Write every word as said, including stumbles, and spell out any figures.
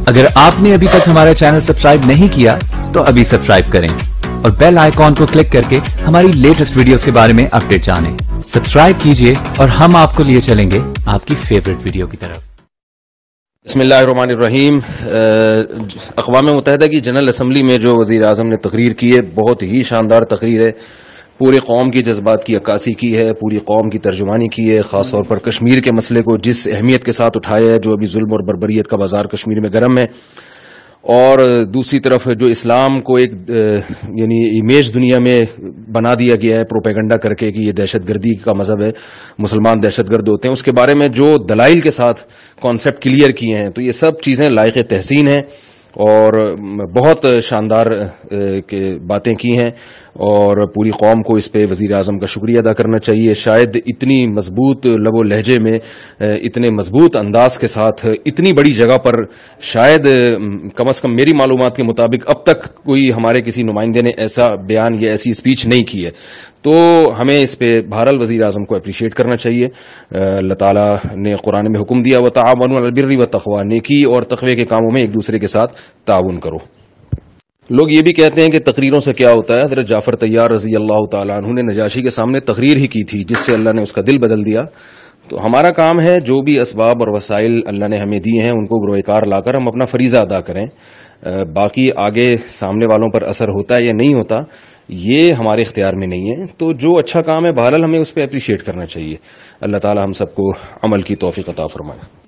अगर आपने अभी तक हमारा चैनल सब्सक्राइब नहीं किया तो अभी सब्सक्राइब करें और बेल आइकॉन को क्लिक करके हमारी लेटेस्ट वीडियोस के बारे में अपडेट जानें। सब्सक्राइब कीजिए और हम आपको लिए चलेंगे आपकी फेवरेट वीडियो की तरफ। बिस्मिल्लाहिर्रहमानिर्रहीम। अक़वाम मुत्तहिदा की जनरल असम्बली में जो वज़ीर आज़म ने तकरीर की है, बहुत ही शानदार तकरीर है। पूरे कौम की जज्बात की अक्कासी की है, पूरी कौम की तर्जुमानी की है। ख़ास तौर पर कश्मीर के मसले को जिस अहमियत के साथ उठाया है, जो अभी जुल्म और बर्बरियत का बाजार कश्मीर में गर्म है, और दूसरी तरफ जो इस्लाम को एक यानी इमेज दुनिया में बना दिया गया है प्रोपेगेंडा करके कि ये दहशतगर्दी का मजहब है, मुसलमान दहशतगर्द होते हैं, उसके बारे में जो दलाइल के साथ कॉन्सेप्ट क्लियर किए हैं, तो ये सब चीज़ें लायक तहसीन हैं और बहुत शानदार के बातें की हैं। और पूरी कौम को इस पे वज़ीर आज़म का शुक्रिया अदा करना चाहिए। शायद इतनी मजबूत लबो लहजे में, इतने मजबूत अंदाज के साथ इतनी बड़ी जगह पर शायद कम अज़ कम मेरी मालूमात के मुताबिक अब तक कोई हमारे किसी नुमाइंदे ने ऐसा बयान या ऐसी स्पीच नहीं की है। तो हमें इस पे बहरहाल वज़ीर आज़म को अप्रिशिएट करना चाहिए। अल्लाह ताला ने कुरान में हुक्म दिया, व तआवनु अलल बिर्रि व तक़वा, नेकी और तक़वे के कामों में एक दूसरे के साथ ताउन करो। लोग ये भी कहते हैं कि तकरीरों से क्या होता है। हज़रत जाफ़र तैयार रज़ी अल्लाह ताला अन्हु ने नजाशी के सामने तकरीर ही की थी, जिससे अल्लाह ने उसका दिल बदल दिया। तो हमारा काम है जो भी असबाब और वसाइल अल्लाह ने हमें दिए हैं उनको बरोएकार लाकर हम अपना फरीज़ा अदा करें। बाकी आगे सामने वालों पर असर होता है या नहीं होता, ये हमारे इख्तियार में नहीं है। तो जो अच्छा काम है बहरहाल हमें उस पर अप्रिशिएट करना चाहिए। अल्लाह ताला हम सबको अमल की तौफीक अता फरमाए।